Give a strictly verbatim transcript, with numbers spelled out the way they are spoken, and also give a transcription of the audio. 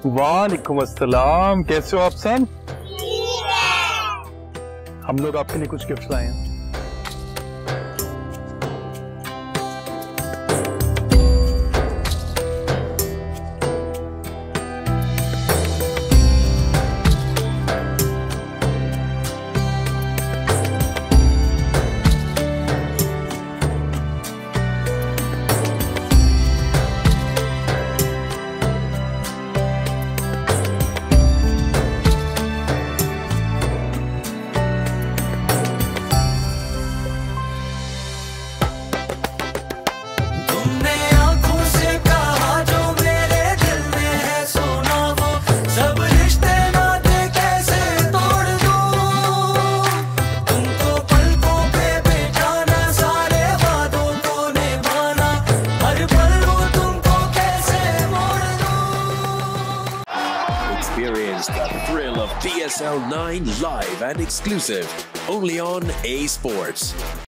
वालेकुम अस्सलाम, कैसे हो आप सब? हम लोग आपके लिए कुछ गिफ्ट लाए हैं। The thrill of P S L nine live and exclusive only on A Sports.